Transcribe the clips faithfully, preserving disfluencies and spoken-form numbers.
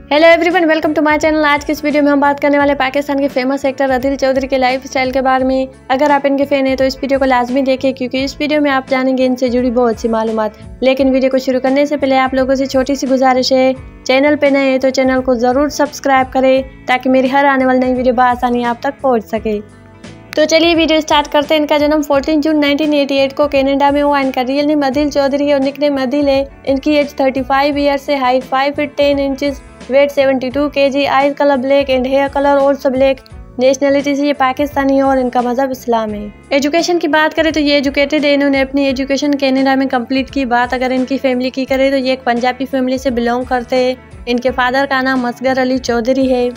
Hello everyone, welcome to my channel. आज की इस वीडियो में हम बात करने वाले पाकिस्तान के फेमस एक्टर अदिल चौधरी के लाइफ स्टाइल के बारे में। अगर आप इनके फैन हैं तो इस वीडियो को लाजमी देखें, क्योंकि इस वीडियो में आप जानेंगे इनसे जुड़ी बहुत सी मालूमात। लेकिन वीडियो को शुरू करने से पहले आप लोगों से छोटी सी गुजारिश है, चैनल पे नए हैं तो चैनल को ज़रूर सब्सक्राइब करें ताकि मेरी हर आने वाली नई वीडियो बआसानी आप तक पहुँच सके। तो चलिए वीडियो स्टार्ट करते हैं। इनका जन्म चौदह जून उन्नीस सौ अट्ठासी को कनाडा में हुआ। इनका रियल नेम अदिल चौधरी है और निकनेम अदिल है। इनकी एज पैंतीस ईयर्स है, हाइट पाँच फीट दस इंचेस, वेट बहत्तर KG, eyes colour black and hair colour also black. Nationality से ये पाकिस्तानी है और इनका मजहब इस्लाम है। एजुकेशन की बात करें तो ये एजुकेटेड है। इन्होंने अपनी एजुकेशन कनाडा में कंप्लीट की। बात अगर इनकी फैमिली की करें तो ये एक पंजाबी फैमिली से बिलोंग करते हैं। इनके फादर का नाम असगर अली चौधरी है,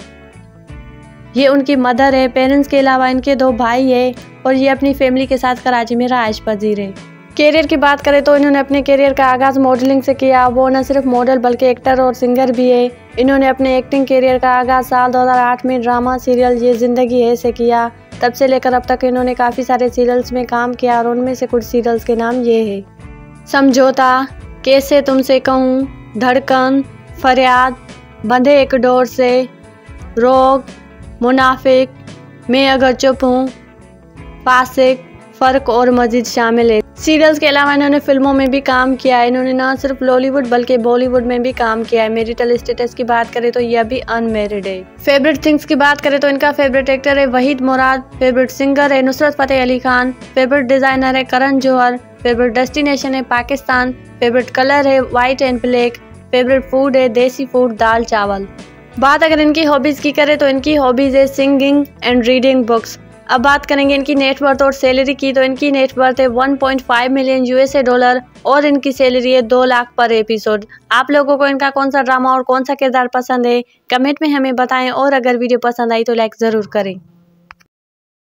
ये उनकी मदर है। पेरेंट्स के अलावा इनके दो भाई है और ये अपनी फैमिली के साथ कराची में रहायश पजीर है। कैरियर की बात करें तो इन्होंने अपने कैरियर का आगाज़ मॉडलिंग से किया। वो न सिर्फ मॉडल बल्कि एक्टर और सिंगर भी है। इन्होंने अपने एक्टिंग कैरियर का आगाज़ साल दो हज़ार आठ में ड्रामा सीरियल ये ज़िंदगी है से किया। तब से लेकर अब तक इन्होंने काफ़ी सारे सीरियल्स में काम किया और उनमें से कुछ सीरियल्स के नाम ये है: समझौता, कैसे तुमसे कहूँ, धड़कन, फरियाद, बंधे एक डोर से, रोग, मुनाफिक, मैं अगर चुप हूँ, फासिक, फ़र्क और मजीद शामिल है। सीरियल्स के अलावा इन्होंने फिल्मों में भी काम किया है। इन्होंने न सिर्फ लॉलीवुड बल्कि बॉलीवुड में भी काम किया है। मैरिटल स्टेटस की बात करें तो यह भी अनमैरिड है। फेवरेट थिंग्स की बात करें तो इनका फेवरेट एक्टर है वहीद मुराद, फेवरेट सिंगर है नुसरत फतेह अली खान, फेवरेट डिज़ाइनर है करण जौहर, फेवरेट डेस्टिनेशन है पाकिस्तान, फेवरेट कलर है white and black, favourite food है देसी फूड दाल चावल। बात अगर इनकी हॉबीज़ की करें तो इनकी हॉबीज़ है सिंगिंग एंड रीडिंग बुक्स। अब बात करेंगे इनकी नेटवर्थ और सैलरी की, तो इनकी नेटवर्थ है one point five million USA dollar और इनकी सैलरी है दो लाख पर एपिसोड। आप लोगों को इनका कौन सा ड्रामा और कौन सा किरदार पसंद है, कमेंट में हमें बताएं और अगर वीडियो पसंद आई तो लाइक ज़रूर करें।